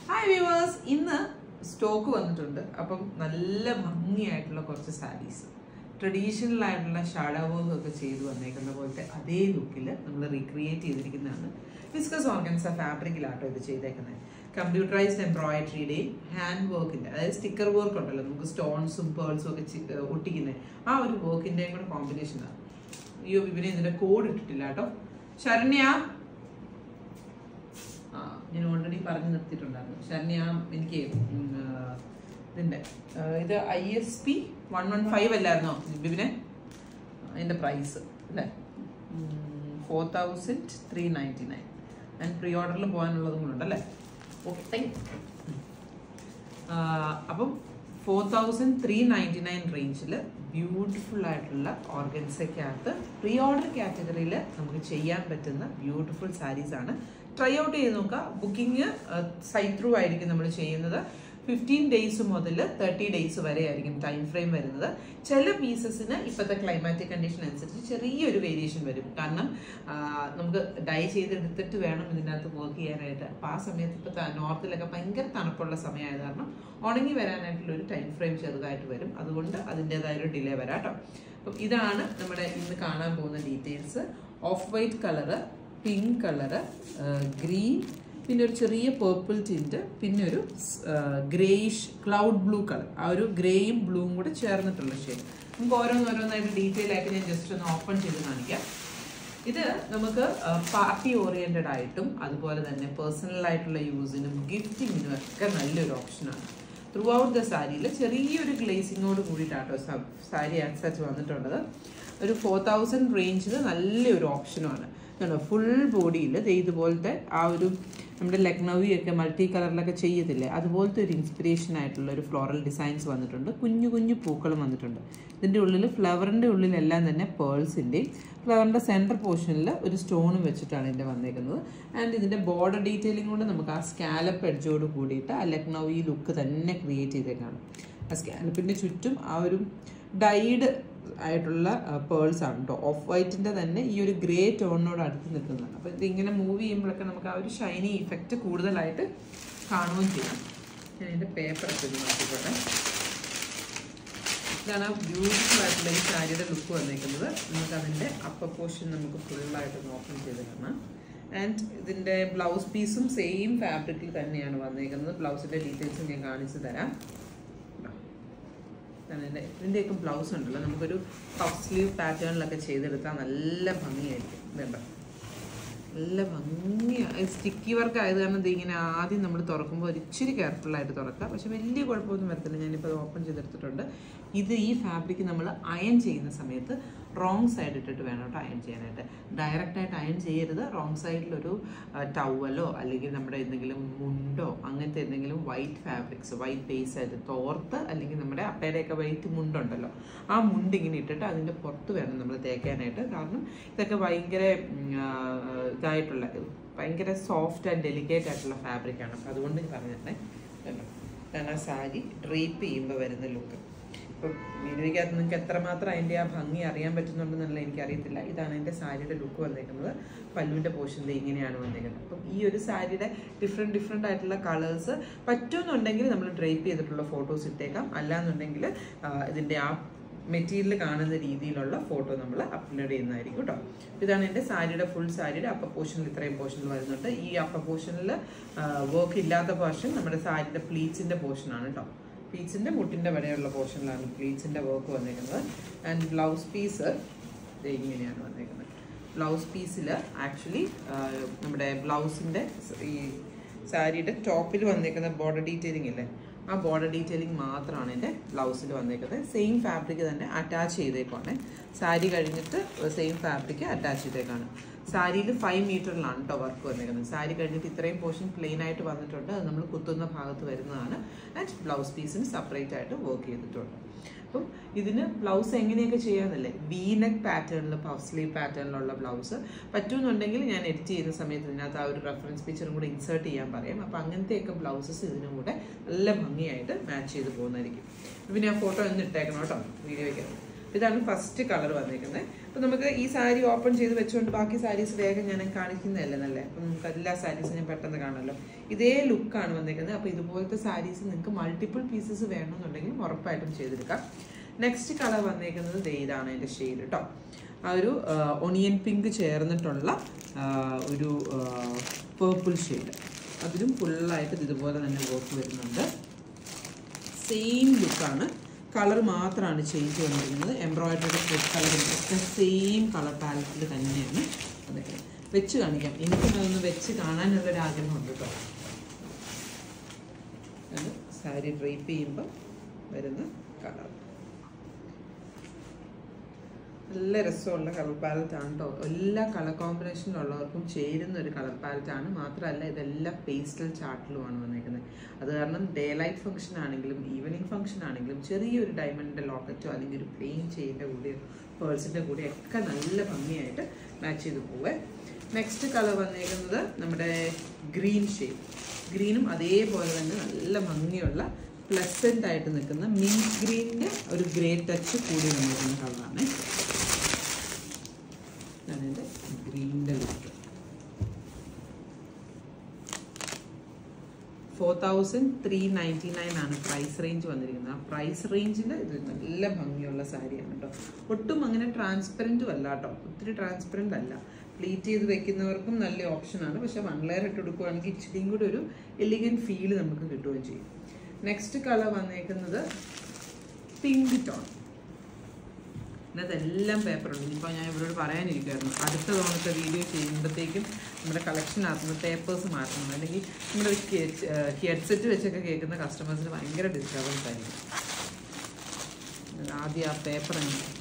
Hi viewers, ഇന്ന് stock വന്നിട്ടുണ്ട്. അപ്പം നല്ല ഭംഗിയായിട്ടുള്ള കുറച്ച് സാരീസ് ട്രഡീഷണൽ ആയിട്ടുള്ള ഷാഡോ വർക്ക് ഒക്കെ ചെയ്തു വന്നേക്കുന്ന പോലത്തെ അതേ ലുക്കിൽ നമ്മൾ റീക്രിയേറ്റ് ചെയ്തിരിക്കുന്നതാണ്. വിസ്കസ് ഓർഗൻസ ഫാബ്രിക്കിലാട്ടോ ഇത് ചെയ്തേക്കുന്നത്. കമ്പ്യൂട്ടറൈസ്ഡ് എംബ്രോയിഡറിയുടെയും ഹാൻഡ് വർക്കിന്റെ, അതായത് സ്റ്റിക്കർ വർക്ക് ഉണ്ടല്ലോ, നമുക്ക് സ്റ്റോൺസും പേൾസും ഒക്കെ ഒട്ടിക്കുന്നത്, ആ ഒരു വർക്കിന്റെയും കൂടെ കോമ്പിനേഷനാണ്. അയ്യോ, ഇവനെ ഇതിന്റെ കോഡ് ഇട്ടിട്ടില്ല കേട്ടോ. ശരണ്യ, ഞാൻ ഓൾറെഡി പറഞ്ഞു നിർത്തിയിട്ടുണ്ടായിരുന്നു. ശരണ്യ എനിക്ക് ഇതിന്റെ ഇത് ISP 115 അല്ലായിരുന്നോ ബിബിനെ? അതിന്റെ പ്രൈസ് അല്ലേ 4399. ഞാൻ പ്രീ ഓർഡറിൽ പോകാനുള്ളതും കൂടെ ഉണ്ടല്ലേ. ഓക്കെ, അപ്പം 4399 റേഞ്ചിൽ ബ്യൂട്ടിഫുൾ ആയിട്ടുള്ള ഓർഗൻസയ്ക്കകത്ത് പ്രീ ഓർഡർ കാറ്റഗറിയിൽ നമുക്ക് ചെയ്യാൻ പറ്റുന്ന ബ്യൂട്ടിഫുൾ സാരീസ് ആണ്. ട്രൈ ഔട്ട് ചെയ്ത് നോക്കുക. ബുക്കിംഗ് സൈറ്റ് ത്രൂ ആയിരിക്കും നമ്മൾ ചെയ്യുന്നത്. 15 days മുതൽ 30 days വരെ ആയിരിക്കും ടൈം ഫ്രെയിം വരുന്നത്. ചില പീസസിന് ഇപ്പോഴത്തെ ക്ലൈമാറ്റിക് കണ്ടീഷൻ അനുസരിച്ച് ചെറിയൊരു വേരിയേഷൻ വരും. കാരണം നമുക്ക് ഡൈ ചെയ്തെടുത്തിട്ട് വേണം ഇതിനകത്ത് വർക്ക് ചെയ്യാനായിട്ട്. അപ്പോൾ ആ സമയത്ത് ഇപ്പോൾ നോർത്തിലൊക്കെ ഭയങ്കര തണുപ്പുള്ള സമയമായത് കാരണം ഉണങ്ങി വരാനായിട്ടുള്ളൊരു ടൈം ഫ്രെയിം ചെറുതായിട്ട് വരും. അതുകൊണ്ട് അതിൻ്റെതായൊരു ഡിലേ വരാം കേട്ടോ. അപ്പം ഇതാണ് നമ്മുടെ ഇന്ന് കാണാൻ പോകുന്ന details. Off white colour, pink colour, green, പിന്നെ ഒരു ചെറിയ പേർപ്പിൾ ടിൻറ്റ്, പിന്നെ ഒരു ഗ്രേയിഷ് ക്ലൗഡ് ബ്ലൂ കളർ. ആ ഒരു ഗ്രേയും ബ്ലൂവും കൂടെ ചേർന്നിട്ടുള്ള ഷെയ്ഡ്. നമുക്ക് ഓരോന്നോരോന്നായിട്ട് ഡീറ്റെയിൽ ആയിട്ട് ഞാൻ ജസ്റ്റ് ഒന്ന് ഓപ്പൺ ചെയ്ത് കാണിക്കാം. ഇത് നമുക്ക് പാർട്ടി ഓറിയൻറ്റഡ് ആയിട്ടും അതുപോലെ തന്നെ പേഴ്സണൽ ആയിട്ടുള്ള യൂസിനും ഗിഫ്റ്റിങ്ങിനും ഒക്കെ നല്ലൊരു ഓപ്ഷനാണ്. ത്രൂ ഔട്ട് ദ സാരിയിൽ ചെറിയൊരു ഗ്ലേസിങ്ങോട് കൂടിയിട്ടാട്ടോ സാരി ആക്സെറ്റ് വന്നിട്ടുള്ളത്. ഒരു 4000 റേഞ്ചിൽ നല്ലൊരു ഓപ്ഷനുമാണ്. ഫുൾ ബോഡിയിൽ ഇതുപോലത്തെ ആ ഒരു നമ്മുടെ ലക്നൌവിയൊക്കെ മൾട്ടി കളറിലൊക്കെ ചെയ്യത്തില്ലേ, അതുപോലത്തെ ഒരു ഇൻസ്പിറേഷൻ ആയിട്ടുള്ള ഒരു ഫ്ലോറൽ ഡിസൈൻസ് വന്നിട്ടുണ്ട്. കുഞ്ഞു കുഞ്ഞു പൂക്കളും വന്നിട്ടുണ്ട്. ഇതിൻ്റെ ഉള്ളിൽ ഫ്ലവറിൻ്റെ ഉള്ളിലെല്ലാം തന്നെ പേൾസിൻ്റെയും ഫ്ലവറിൻ്റെ സെൻറ്റർ പോർഷനിൽ ഒരു സ്റ്റോണും വെച്ചിട്ടാണ് ഇതിൻ്റെ വന്നേക്കുന്നത്. ആൻഡ് ഇതിൻ്റെ ബോർഡർ ഡീറ്റെയിലിംഗ് കൊണ്ട് നമുക്ക് ആ സ്കാലപ്പ് എഡ്ജോട് കൂടിയിട്ട് ആ ലക്നൌവി ലുക്ക് തന്നെ ക്രിയേറ്റ് ചെയ്തേക്കാണ്. ആ സ്കാലപ്പിൻ്റെ ചുറ്റും ആ ഒരു ഡൈഡ് ആയിട്ടുള്ള പേൾസ് ആണ് കേട്ടോ. ഓഫ് വൈറ്റിൻ്റെ തന്നെ ഈ ഒരു ഗ്രേ ടോണിനോട് അടുത്ത് നിൽക്കുന്നതാണ്. അപ്പോൾ ഇതിങ്ങനെ മൂവ് ചെയ്യുമ്പോഴൊക്കെ നമുക്ക് ആ ഒരു ഷൈനി ഇഫക്റ്റ് കൂടുതലായിട്ട് കാണുകയും ചെയ്യും. ഞാൻ ഇതിൻ്റെ പേപ്പർ ഒക്കെ നോക്കിക്കോട്ടെ. ഇതാണ് ബ്യൂട്ടിഫുൾ ആയിട്ടുള്ള ഈ സാരിയുടെ ലുക്ക് വന്നേക്കുന്നത്. നമുക്ക് അതിൻ്റെ അപ്പർ പോർഷൻ നമുക്ക് ഫുള്ളായിട്ട് ഓപ്പൺ ചെയ്ത് കാണാം. ആൻഡ് ഇതിൻ്റെ ബ്ലൗസ് പീസും സെയിം ഫാബ്രിക്കിൽ തന്നെയാണ് വന്നേക്കുന്നത്. ബ്ലൗസിൻ്റെ ഡീറ്റെയിൽസും ഞാൻ കാണിച്ചു തരാം. ഇതിൻ്റെയൊക്കെ ബ്ലൗസ് ഉണ്ടല്ലോ, നമുക്കൊരു പഫ് സ്ലീവ് പാറ്റേണിലൊക്കെ ചെയ്തെടുത്താൽ നല്ല ഭംഗിയായിരിക്കും. വേണ്ട, നല്ല ഭംഗിയാണ്. സ്റ്റിക്കി വർക്ക് ആയത് കാരണം ഇതിങ്ങനെ ആദ്യം നമ്മൾ തുറക്കുമ്പോൾ ഒരു ഇച്ചിരി കെയർഫുള്ളായിട്ട് തുറക്കുക. പക്ഷെ വലിയ കുഴപ്പമൊന്നും വരത്തില്ല. ഞാനിപ്പോൾ അത് ഓപ്പൺ ചെയ്തെടുത്തിട്ടുണ്ട്. ഇത് ഈ ഫാബ്രിക് നമ്മൾ അയൺ ചെയ്യുന്ന സമയത്ത് റോങ് സൈഡ് ഇട്ടിട്ട് വേണം കേട്ടോ അയൺ ചെയ്യാനായിട്ട്. ഡയറക്റ്റായിട്ട് അയൺ ചെയ്യരുത്. റോങ് സൈഡിലൊരു ടവലോ അല്ലെങ്കിൽ നമ്മുടെ എന്തെങ്കിലും മുണ്ടോ അങ്ങനത്തെ എന്തെങ്കിലും വൈറ്റ് ഫാബ്രിക്സ്, വൈറ്റ് ബേസ് ആയിട്ട് തോർത്ത്, അല്ലെങ്കിൽ നമ്മുടെ അപ്പയുടെയൊക്കെ വൈറ്റ് മുണ്ടുണ്ടല്ലോ, ആ മുണ്ട് ഇങ്ങനെ ഇട്ടിട്ട് അതിൻ്റെ പുറത്ത് വേണം നമ്മൾ തേക്കാനായിട്ട്. കാരണം ഇതൊക്കെ ഭയങ്കര ഇതായിട്ടുള്ള ഭയങ്കര സോഫ്റ്റ് ആൻഡ് ഡെലിക്കേറ്റ് ആയിട്ടുള്ള ഫാബ്രിക്കാണ്. അപ്പോൾ അതുകൊണ്ട് പറഞ്ഞിട്ടുണ്ടേ ഞാൻ ആ സാരി ഡ്രേപ്പ് ചെയ്യുമ്പോൾ വരുന്ന ലുക്ക്. ഇപ്പം വീഡിയോയ്ക്കകത്ത് നിങ്ങൾക്ക് എത്രമാത്രം അതിൻ്റെ ആ ഭംഗി അറിയാൻ പറ്റുന്നുണ്ടെന്നുള്ള എനിക്കറിയത്തില്ല. ഇതാണ് എൻ്റെ സാരിയുടെ ലുക്ക് വന്നേക്കുന്നത്. പല്ലുവിൻ്റെ പോർഷനിൽ ഇങ്ങനെയാണ് വന്നേക്കുന്നത്. അപ്പം ഈ ഒരു സാരിയുടെ ഡിഫറെൻ്റ് ആയിട്ടുള്ള കളേഴ്സ് പറ്റുമെന്നുണ്ടെങ്കിൽ നമ്മൾ ഡ്രേപ്പ് ചെയ്തിട്ടുള്ള ഫോട്ടോസ് ഇട്ടേക്കാം. അല്ലാന്നുണ്ടെങ്കിൽ ഇതിൻ്റെ ആ മെറ്റീരിയൽ കാണുന്ന രീതിയിലുള്ള ഫോട്ടോ നമ്മൾ അപ്ലോഡ് ചെയ്യുന്നതായിരിക്കും കേട്ടോ. ഇതാണ് എൻ്റെ സാരിയുടെ ഫുൾ സാരിയുടെ അപ്പർ പോർഷനിൽ ഇത്രയും പോർഷനിൽ വരുന്നുണ്ട്. ഈ അപ്പർ പോർഷനിൽ വർക്ക് ഇല്ലാത്ത പോർഷൻ നമ്മുടെ സാരിയുടെ പ്ലീറ്റ്സിൻ്റെ പോർഷനാണ് കേട്ടോ. പ്ലീറ്റ്സിൻ്റെ മുട്ടിൻ്റെ വരെയുള്ള പോർഷനിലാണ് പ്ലീറ്റ്സിൻ്റെ വർക്ക് വന്നേക്കുന്നത്. ആൻഡ് ബ്ലൗസ് പീസ് ഇങ്ങനെയാണ് വന്നേക്കുന്നത്. ബ്ലൗസ് പീസിൽ ആക്ച്വലി നമ്മുടെ ബ്ലൗസിൻ്റെ ഈ സാരിയുടെ ടോപ്പിൽ വന്നേക്കുന്ന ബോർഡർ ഡീറ്റെയിലിംഗ് ഇല്ലേ, ആ ബോർഡർ ഡീറ്റെയിലിംഗ് മാത്രമാണ് എൻ്റെ ബ്ലൗസിൽ വന്നേക്കുന്നത്. സെയിം ഫാബ്രിക് തന്നെ അറ്റാച്ച് ചെയ്തേക്കാണ്. സാരി കഴിഞ്ഞിട്ട് സെയിം ഫാബ്രിക് അറ്റാച്ച് ചെയ്തേക്കാണ്. സാരിയിൽ 5 മീറ്ററിലാണ് കേട്ടോ വർക്ക് വന്നേക്കുന്നത്. സാരി കഴിഞ്ഞിട്ട് ഇത്രയും പോർഷൻ പ്ലെയിൻ ആയിട്ട് വന്നിട്ടുണ്ട്. അത് നമ്മൾ കുത്തുന്ന ഭാഗത്ത് വരുന്നതാണ്. ആൻഡ് ബ്ലൗസ് പീസിന് സെപ്പറേറ്റ് ആയിട്ട് വർക്ക് ചെയ്തിട്ടുണ്ട്. അപ്പം ഇതിന് ബ്ലൗസ് എങ്ങനെയൊക്കെ ചെയ്യാമെന്നല്ലേ, വി നെക്ക് പാറ്റേണിൽ, പഫ് സ്ലീവ് പാറ്റേണിലുള്ള ബ്ലൗസ് പറ്റുമെന്നുണ്ടെങ്കിൽ ഞാൻ എഡിറ്റ് ചെയ്യുന്ന സമയത്ത് ഇതിനകത്ത് ആ ഒരു റെഫറൻസ് പിക്ചറും കൂടെ ഇൻസേർട്ട് ചെയ്യാൻ പറയാം. അപ്പോൾ അങ്ങനത്തെയൊക്കെ ബ്ലൗസസ് ഇതിനും കൂടെ നല്ല ഭംഗിയായിട്ട് മാച്ച് ചെയ്ത് പോകുന്നതായിരിക്കും. പിന്നെ ആ ഫോട്ടോ ഒന്ന് ഇട്ടേക്കണം കേട്ടോ വീഡിയോയ്ക്ക്. ഇതാണ് ഫസ്റ്റ് കളർ വന്നിരിക്കുന്നത്. അപ്പം നമുക്ക് ഈ സാരി ഓപ്പൺ ചെയ്ത് വെച്ചുകൊണ്ട് ബാക്കി സാരീസ് വേഗം ഞാൻ കാണിക്കുന്നതല്ലേ നല്ലേ. അപ്പം നമുക്ക് എല്ലാ സാരീസും ഞാൻ പെട്ടെന്ന് കാണുമല്ലോ. ഇതേ ലുക്കാണ് വന്നിരിക്കുന്നത്. അപ്പോൾ ഇതുപോലത്തെ സാരീസ് നിങ്ങൾക്ക് മൾട്ടിപ്പിൾ പീസസ് വേണമെന്നുണ്ടെങ്കിൽ ഉറപ്പായിട്ടും ചെയ്തെടുക്കാം. നെക്സ്റ്റ് കളർ വന്നിരിക്കുന്നത് ഇതാണ് എൻ്റെ ഷെയ്ഡ് കേട്ടോ. ആ ഒരു ഒണിയൻ പിങ്ക് ചേർന്നിട്ടുള്ള ഒരു പേർപ്പിൾ ഷെയ്ഡ്. അതിലും ഫുള്ളായിട്ട് ഇതുപോലെ തന്നെ വർക്ക് വരുന്നുണ്ട്. സെയിം ലുക്കാണ്, കളർ മാത്രമാണ് ചേഞ്ച് വന്നിരിക്കുന്നത്. എംബ്രോയിഡറി റെഡ് കളറും ഒക്കെ സെയിം കളർ പാലറ്റിൽ തന്നെയാണ് അതൊക്കെ വെച്ച് കാണിക്കാം. എനിക്കതൊന്ന് വെച്ച് കാണാനുള്ളൊരാഗ്രഹമുണ്ട് കേട്ടോ. അത് സാരി ഡ്രൈപ്പ് ചെയ്യുമ്പോൾ വരുന്ന കളർ നല്ല രസമുള്ള കളർ പാലറ്റാണ് കേട്ടോ. എല്ലാ കളർ കോമ്പിനേഷനിലുള്ളവർക്കും ചേരുന്ന ഒരു കളർ പാലറ്റാണ്. മാത്രമല്ല ഇതെല്ലാം പേസ്റ്റൽ ചാർട്ടിലുമാണ് വന്നിരിക്കുന്നത്. അത് കാരണം ഡേ ലൈറ്റ് ഫംഗ്ഷൻ ആണെങ്കിലും ഈവനിങ് ഫംഗ്ഷൻ ആണെങ്കിലും ചെറിയൊരു ഡയമണ്ടിൻ്റെ ലോക്കറ്റോ അല്ലെങ്കിൽ ഒരു പ്ലെയിൻ ചെയിൻ്റെ കൂടെയോ പേഴ്സിൻ്റെ കൂടെയോ ഒക്കെ നല്ല ഭംഗിയായിട്ട് മാച്ച് ചെയ്ത് പോവേ. നെക്സ്റ്റ് കളർ വന്നിരിക്കുന്നത് നമ്മുടെ ഗ്രീൻ ഷെയ്ഡ്. ഗ്രീനും അതേപോലെ തന്നെ നല്ല ഭംഗിയുള്ള പ്ലസൻ്റ് ആയിട്ട് നിൽക്കുന്ന മിൻറ്റ് ഗ്രീനിൻ്റെ ഒരു ഗ്രേ ടച്ച് കൂടി വന്നിരിക്കുന്ന കളറാണ്. ഞാനെൻ്റെ ഗ്രീനിൻ്റെ ലുക്ക് 4399 ആണ് പ്രൈസ് റേഞ്ച് വന്നിരിക്കുന്നത്. ആ പ്രൈസ് റേഞ്ചിൽ ഇത് നല്ല ഭംഗിയുള്ള സാരിയാണ് കേട്ടോ. ഒട്ടും അങ്ങനെ ട്രാൻസ്പെറൻറ്റും അല്ല കേട്ടോ, ഒത്തിരി ട്രാൻസ്പെറൻ്റ് അല്ല. പ്ലീറ്റ് ചെയ്ത് വെക്കുന്നവർക്കും നല്ല ഓപ്ഷനാണ്. പക്ഷേ 1 ലെയർ ഇട്ട് കൊടുക്കുകയാണെങ്കിൽ ഇച്ചിരിയും കൂടി ഒരു എലിഗൻറ്റ് ഫീൽ നമുക്ക് കിട്ടുകയും ചെയ്യും. നെക്സ്റ്റ് കളർ വന്നേക്കുന്നത് പിങ്ക് ടോൺ. ഇതെല്ലാം പേപ്പറുണ്ട്. ഇനിയിപ്പോൾ ഞാൻ ഇവരോട് പറയാനിരിക്കുമായിരുന്നു, അടുത്ത തവണത്തെ വീഡിയോ ചെയ്യുമ്പോഴത്തേക്കും നമ്മുടെ കളക്ഷനകത്തുനിന്ന് പേപ്പേഴ്സ് മാറ്റണം. അല്ലെങ്കിൽ നമ്മുടെ ഹെഡ്സെറ്റ് വെച്ചൊക്കെ കേൾക്കുന്ന കസ്റ്റമേഴ്സിന് ഭയങ്കര ഡിസ്റ്റർബൻസ് ആയിരിക്കും. ആദ്യം ആ പേപ്പർ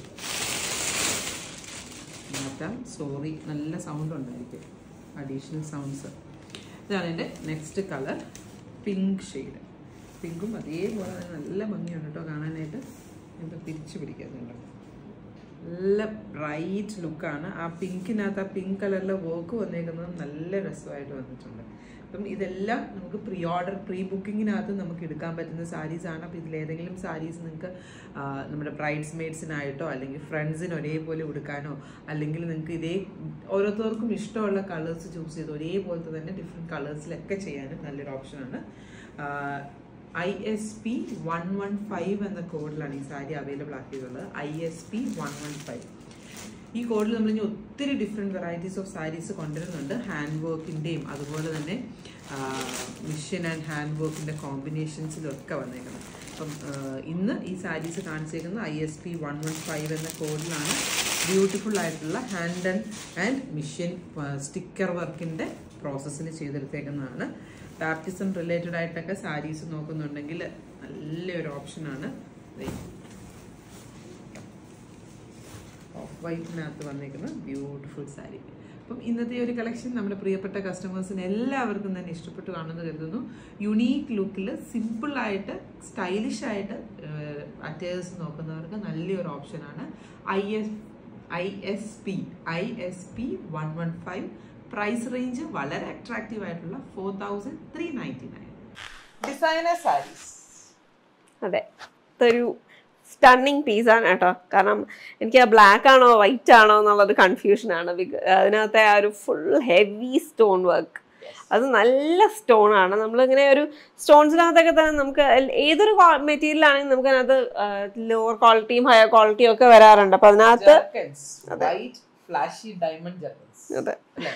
മാറ്റാം. സോറി, നല്ല സൗണ്ട് ഉണ്ടായിരിക്കും, അഡീഷണൽ സൗണ്ട്സ്. ഇതാണ് എൻ്റെ നെക്സ്റ്റ് കളർ, പിങ്ക് ഷെയ്ഡ്. പിങ്കും അതേപോലെ തന്നെ നല്ല ഭംഗിയുണ്ട് കേട്ടോ കാണാനായിട്ട്. എന്താ തിരിച്ചു പിടിക്കാറുണ്ട്, നല്ല ബ്രൈറ്റ് ലുക്കാണ്. ആ പിങ്കിനകത്ത് ആ പിങ്ക് കളറിലെ വർക്ക് വന്നേക്കുന്നത് നല്ല രസമായിട്ട് വന്നിട്ടുണ്ട്. അപ്പം ഇതെല്ലാം നമുക്ക് പ്രീ ബുക്കിങ്ങിനകത്ത് നമുക്ക് എടുക്കാൻ പറ്റുന്ന സാരീസാണ്. അപ്പോൾ ഇതിലേതെങ്കിലും സാരീസ് നിങ്ങൾക്ക് നമ്മുടെ ബ്രൈഡ്സ് മെയ്ഡ്സിനായിട്ടോ അല്ലെങ്കിൽ ഫ്രണ്ട്സിന് ഒരേപോലെ ഉടുക്കാനോ അല്ലെങ്കിൽ നിങ്ങൾക്ക് ഇതേ ഓരോരുത്തർക്കും ഇഷ്ടമുള്ള കളേഴ്സ് ചൂസ് ചെയ്ത് ഒരേപോലത്തെ തന്നെ ഡിഫറെൻറ്റ് കളേഴ്സിലൊക്കെ ചെയ്യാനും നല്ലൊരു ഓപ്ഷനാണ്. ISP 115 എന്ന കോഡിലാണ് ഈ സാരി അവൈലബിൾ ആക്കിയിട്ടുള്ളത്. ISP 115. ഈ കോഡിൽ നമ്മൾ ഇനി ഒത്തിരി ഡിഫറെൻറ്റ് വെറൈറ്റീസ് ഓഫ് സാരീസ് കൊണ്ടുവരുന്നുണ്ട്. ഹാൻഡ് വർക്കിൻ്റെയും അതുപോലെ തന്നെ മിഷൻ ആൻഡ് ഹാൻഡ് വർക്കിൻ്റെ കോമ്പിനേഷൻസിലൊക്കെ വന്നേക്കുന്നത്. അപ്പം ഇന്ന് ഈ സാരീസ് കാണിച്ചേക്കുന്നത് ISP 115 എന്ന കോഡിലാണ്. ബ്യൂട്ടിഫുൾ ആയിട്ടുള്ള ഹാൻഡ് ആൻഡ് മിഷൻ സ്റ്റിക്കർ വർക്കിൻ്റെ പ്രോസസ്സിൽ ചെയ്തെടുത്തേക്കുന്നതാണ്. ബാപ്റ്റിസം റിലേറ്റഡ് ആയിട്ടൊക്കെ സാരീസ് നോക്കുന്നുണ്ടെങ്കിൽ നല്ലൊരു ഓപ്ഷനാണ്. ഓഫ് വൈറ്റിനകത്ത് വന്നിരിക്കുന്ന ബ്യൂട്ടിഫുൾ സാരി. അപ്പം ഇന്നത്തെ ഒരു കളക്ഷൻ നമ്മുടെ പ്രിയപ്പെട്ട കസ്റ്റമേഴ്സിന് എല്ലാവർക്കും തന്നെ ഇഷ്ടപ്പെട്ടു കാണുമെന്ന് കരുതുന്നു. യുണീക്ക് ലുക്കിൽ സിമ്പിളായിട്ട് സ്റ്റൈലിഷായിട്ട് അറ്റയേഴ്സ് നോക്കുന്നവർക്ക് നല്ലൊരു ഓപ്ഷനാണ് ISP 115. പ്രൈസ് റേഞ്ച് വളരെ അട്രാക്റ്റീവ് ആയിട്ടുള്ള 4399. ഡിസൈനർ സാരീസ്. അതെ, ഇതൊരു സ്റ്റണ്ണിങ് പീസാണ് കേട്ടോ. കാരണം എനിക്ക് ആ ബ്ലാക്ക് ആണോ വൈറ്റ് ആണോ എന്നുള്ളത് കൺഫ്യൂഷനാണ്. അതിനകത്തെ ആ ഒരു ഫുൾ ഹെവി സ്റ്റോൺ വർക്ക്, അത് നല്ല സ്റ്റോൺ ആണ്. നമ്മളിങ്ങനെ ഒരു സ്റ്റോൺസിനകത്തൊക്കെ തന്നെ നമുക്ക് ഏതൊരു മെറ്റീരിയൽ ആണെങ്കിലും നമുക്ക് അതിനകത്ത് ലോവർ ക്വാളിറ്റിയും ഹയർ ക്വാളിറ്റിയും ഒക്കെ വരാറുണ്ട്. അപ്പൊ അതിനകത്ത് അതെ,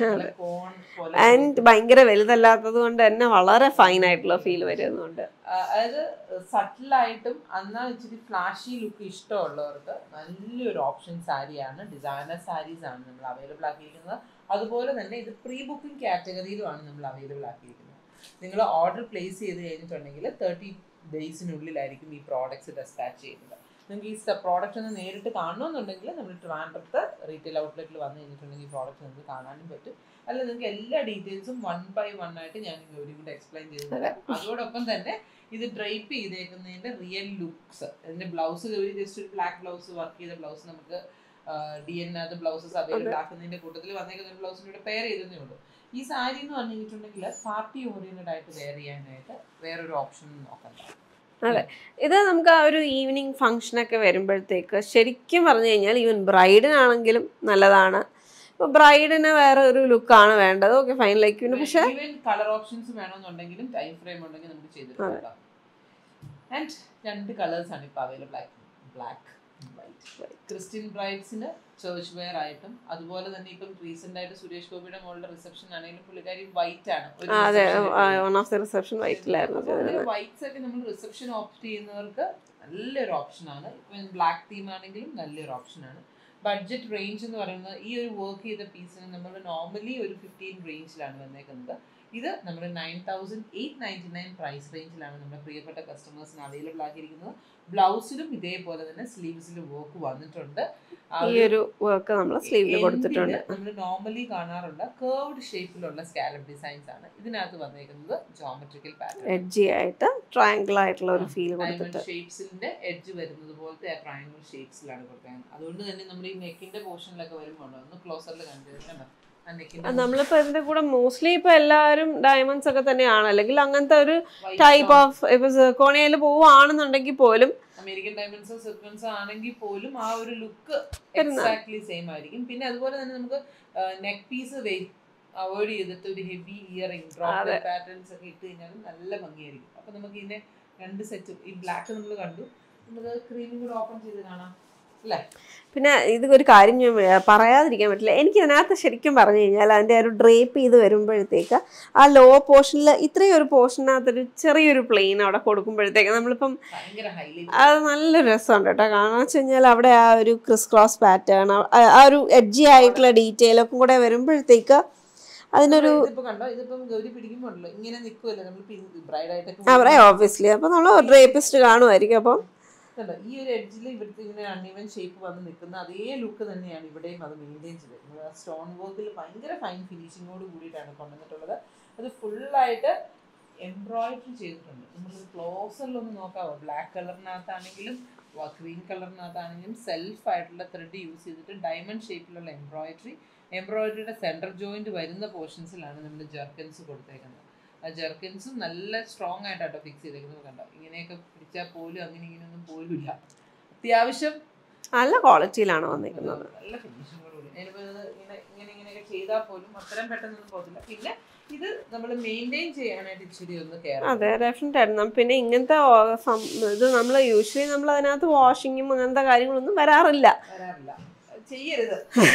ആൻഡ് ഭയങ്കര വലുതല്ലാത്തത് കൊണ്ട് തന്നെ വളരെ ഫൈൻ ആയിട്ടുള്ള ഫീൽ വരുന്നുണ്ട്. അതായത് സട്ടിലായിട്ടും എന്നാൽ ഇച്ചിരി ഫ്ലാഷി ലുക്ക് ഇഷ്ടമുള്ളവർക്ക് നല്ലൊരു ഓപ്ഷൻ സാരിയാണ്. ഡിസൈനർ സാരീസ് ആണ് നമ്മൾ അവൈലബിൾ ആക്കിയിരിക്കുന്നത്. അതുപോലെ തന്നെ ഇത് പ്രീ ബുക്കിംഗ് കാറ്റഗറിയിലുമാണ് നമ്മൾ അവൈലബിൾ ആക്കിയിരിക്കുന്നത്. നിങ്ങൾ ഓർഡർ പ്ലേസ് ചെയ്ത് കഴിഞ്ഞിട്ടുണ്ടെങ്കിൽ 30 ഡേയ്സിനുള്ളിലായിരിക്കും ഈ പ്രോഡക്ട്സ് ഡെസ്പാച്ച് ചെയ്യുന്നത്. നിങ്ങൾക്ക് ഈ പ്രോഡക്റ്റ് ഒന്ന് നേരിട്ട് കാണണമെന്നുണ്ടെങ്കിൽ നമ്മൾ ട്രിവാൻഡ്രത്ത് റീറ്റെയിൽ ഔട്ട്ലെറ്റിൽ വന്നു കഴിഞ്ഞിട്ടുണ്ടെങ്കിൽ ഈ പ്രോഡക്റ്റ് നിങ്ങൾക്ക് കാണാനും പറ്റും. അല്ല നിങ്ങൾക്ക് എല്ലാ ഡീറ്റെയിൽസും 1 by 1 ആയിട്ട് ഞാൻ ഒരു കൂടെ എക്സ്പ്ലെയിൻ ചെയ്ത് തരാം. അതോടൊപ്പം തന്നെ ഇത് ഡ്രൈപ്പ് ചെയ്തേക്കുന്നതിൻ്റെ റിയൽ ലുക്സ്, ഇതിൻ്റെ ബ്ലൗസ് ജസ്റ്റ് ഒരു ബ്ലാക്ക് ബ്ലൗസ് വർക്ക് ചെയ്ത ബ്ലൗസ് നമുക്ക് DN ബ്ലൗസസ് അവൈലബിൾ ആക്കുന്നതിൻ്റെ കൂട്ടത്തിൽ വന്നേക്കുന്ന ഒരു ബ്ലൗസിനോട് പെയർ ചെയ്തതേ ഉള്ളൂ. ഈ സാരി എന്ന് പറഞ്ഞു കഴിഞ്ഞിട്ടുണ്ടെങ്കിൽ പാർട്ടി ഓറിയൻറ്റഡ് ആയിട്ട് വെയർ ചെയ്യാനായിട്ട് വേറൊരു ഓപ്ഷൻ നോക്കണ്ട. അതെ, ഇത് നമുക്ക് ആ ഒരു ഈവനിങ് ഫംഗ്ഷനൊക്കെ വരുമ്പോഴത്തേക്ക് ശരിക്കും പറഞ്ഞു കഴിഞ്ഞാൽ ഈവൻ ബ്രൈഡിനാണെങ്കിലും നല്ലതാണ്. ഇപ്പൊ ബ്രൈഡിന് വേറെ ഒരു ലുക്കാണ് വേണ്ടത്, ഓക്കെ ഫൈൻ, ലൈക്ക് പിന്നെ പക്ഷേ കളർ ഓപ്ഷൻസ് വേണമെന്നുണ്ടെങ്കിലും ടൈം ഫ്രെയിം ഉണ്ടെങ്കിൽ നമുക്ക് ചെയ്തെടുക്കാം. ആൻഡ് 2 കളേഴ്സാണ് ഇപ്പോൾ അവൈലബിൾ ആയിട്ടുള്ളത്, ബ്ലാക്ക് വൈറ്റ്. ക്രിസ്ത്യൻ ബ്രൈഡ്സിന് ചേർച്ച് വെയർ ആയിട്ടും അതുപോലെ തന്നെ ഇപ്പം റീസെന്റ് ആയിട്ട് സുരേഷ് ഗോപിയുടെ മോളുടെ റിസപ്ഷൻ ആണെങ്കിലും പുള്ളിക്കാരി വൈറ്റ് ആണ്. വൈറ്റ്സ് ഒക്കെ നമ്മൾ റിസപ്ഷൻ ഓപ്റ്റ് ചെയ്യുന്നവർക്ക് നല്ലൊരു ഓപ്ഷനാണ്. ഇപ്പം ബ്ലാക്ക് തീം ആണെങ്കിലും നല്ലൊരു ഓപ്ഷനാണ്. ബഡ്ജറ്റ് റേഞ്ച് എന്ന് പറയുന്നത് ഈ ഒരു വർക്ക് ചെയ്ത പീസിന് നമ്മൾ നോർമലി ഒരു 15 റേഞ്ചിലാണ് വന്നേക്കുന്നത്. ഇത് നമ്മുടെ 9,899 പ്രൈസ് റേഞ്ചിലാണ് നമ്മുടെ പ്രിയപ്പെട്ട കസ്റ്റമേഴ്സിന് അവൈലബിൾ ആക്കിയിരിക്കുന്നത്. ബ്ലൗസിലും ഇതേപോലെ തന്നെ സ്ലീവ്സിലും വർക്ക് വന്നിട്ടുണ്ട്. ഈ ഒരു വർക്ക് നമ്മൾ സ്ലീവിൽ കൊടുത്തിട്ടുണ്ട്. നമ്മൾ നോർമലി കാണാറുള്ള കർവ്ഡ് ഷേപ്പിലുള്ള സ്കാലപ്പ് ഡിസൈൻസ് ആണ് ഇതിനകത്ത് വന്നേക്കുന്നത്. ജോമെട്രിക്കൽ പാറ്റേൺ, എഡ്ജി ആയിട്ട് ട്രയാങ്കിൾ ആയിട്ടുള്ള ഒരു ഫീൽ കൊടുത്തിട്ട് ഷേപ്സിന്റെ എഡ്ജ് വരുന്നത് പോലത്തെ ട്രയാങ്കിൾ ഷേപ്സിലാണ് കൊടുക്കുന്നത്. അതുകൊണ്ട് തന്നെ നമ്മൾ ഈ നെക്കിന്റെ പോർഷനിലൊക്കെ വരുമ്പോൾ ഒന്ന് ക്ലോസറിൽ കണ്ടിട്ടുണ്ട്. നമ്മളിപ്പോ ഇതിന്റെ കൂടെ മോസ്റ്റ്ലി ഇപ്പൊ എല്ലാവരും ഡയമണ്ട്സ് ഒക്കെ തന്നെയാണ്, അല്ലെങ്കിൽ അങ്ങനത്തെ ഒരു ടൈപ്പ് ഓഫ് ഇപ്പൊ സിർക്കോണിയയിൽ പോവുകയാണെന്നുണ്ടെങ്കിൽ പോലും അമേരിക്കൻ ഡയമണ്ട്സോ സിർക്കൺസോ ആണെങ്കിൽ പോലും ആ ഒരു ലുക്ക് എക്സാക്ട്ലി സെയിം ആയിരിക്കും. പിന്നെ അതുപോലെ തന്നെ നമുക്ക് നെക്ക് പീസ് അവോയ്ഡ് ചെയ്തിട്ട് ഒരു ഹെവി ഇയറിംഗ് ഡ്രോപ്പ് പാറ്റേൺസ് ഒക്കെ ഇട്ട് കഴിഞ്ഞാൽ നല്ല ഭംഗിയായിരിക്കും. അപ്പൊ നമുക്ക് ഇതിന്റെ 2 സെറ്റും, ഈ ബ്ലാക്ക് നമ്മൾ കണ്ടു, നമുക്ക് ക്രീമും കൂടെ ഓപ്പൺ ചെയ്ത് കാണാം അല്ലേ. പിന്നെ ഇത് ഒരു കാര്യം ഞാൻ പറയാതിരിക്കാൻ പറ്റില്ല, എനിക്ക് ഇതിനകത്ത് ശരിക്കും പറഞ്ഞു കഴിഞ്ഞാൽ അതിൻ്റെ ഒരു ഡ്രേപ്പ് ചെയ്ത് വരുമ്പോഴത്തേക്ക് ആ ലോ പോർഷനിൽ ഇത്രയും ഒരു പോർഷനകത്തൊരു ചെറിയൊരു പ്ലെയിൻ അവിടെ കൊടുക്കുമ്പോഴത്തേക്ക് നമ്മളിപ്പം അത് നല്ലൊരു രസമുണ്ട് കേട്ടോ. കാരണം വെച്ച് കഴിഞ്ഞാൽ അവിടെ ആ ഒരു ക്രിസ് ക്രോസ് പാറ്റേൺ, ആ ഒരു എഡ്ജി ആയിട്ടുള്ള ഡീറ്റെയിലൊക്കെ കൂടെ വരുമ്പോഴത്തേക്ക് അതിനൊരു ഓബ്വിയസ്ലി അപ്പം നമ്മൾ ഡ്രേപ്പിസ്റ്റ് കാണുമായിരിക്കും. അപ്പം ഈ ഒരു എഡ്ജിൽ ഇവിടുത്തെ ഇങ്ങനെ അൺഈവൻ ഷേപ്പ് വന്ന് നിൽക്കുന്ന അതേ ലുക്ക് തന്നെയാണ് ഇവിടെയും അത് മെയിൻറ്റെയിൻ ചെയ്തത്. സ്റ്റോൺ വർക്കിൽ ഭയങ്കര ഫൈൻ ഫിനിഷിങ്ങോട് കൂടിയിട്ടാണ് കൊണ്ടുവന്നിട്ടുള്ളത്. അത് ഫുള്ളായിട്ട് എംബ്രോയിഡറി ചെയ്തിട്ടുണ്ട്. നമുക്ക് ക്ലോസറിലൊന്ന് നോക്കാവോ, ബ്ലാക്ക് കളറിനകത്താണെങ്കിലും ക്രീം കളറിനകത്താണെങ്കിലും സെൽഫായിട്ടുള്ള ത്രെഡ് യൂസ് ചെയ്തിട്ട് ഡയമണ്ട് ഷേപ്പിലുള്ള എംബ്രോയിഡറിയുടെ സെൻറ്റർ ജോയിൻറ്റ് വരുന്ന പോർഷൻസിലാണ് നമ്മൾ ജർക്കൻസ് കൊടുത്തേക്കുന്നത്. ആ ജർക്കൻസും നല്ല സ്ട്രോങ് ആയിട്ടാട്ടോ ഫിക്സ് ചെയ്തേക്കുന്നത്. കണ്ടോ, ഇങ്ങനെയൊക്കെ പിടിച്ചാൽ പോലും അങ്ങനെ ഇങ്ങനെയൊന്നും പോലും ഇല്ല, അത്യാവശ്യം നല്ല ക്വാളിറ്റിയിലാണ് വന്നിരിക്കുന്നത്. നല്ല ഫിനിഷിങ്ങോടുകൂടി ഇങ്ങനെയൊക്കെ ചെയ്താൽ പോലും അത്രയും പെട്ടെന്നൊന്നും പോകത്തില്ല. പിന്നെ ഇത് നമ്മൾ മെയിൻറ്റെയിൻ ചെയ്യാനായിട്ട് ഇച്ചിരി ഒന്ന് കെയർ. അതെ, ഡെഫിനറ്റായിരുന്നു. പിന്നെ ഇങ്ങനത്തെ ഇത് നമ്മൾ യൂഷ്വലി നമ്മൾ അതിനകത്ത് വാഷിങ്ങും അങ്ങനത്തെ കാര്യങ്ങളൊന്നും വരാറില്ല. ചെയ്യരുത്.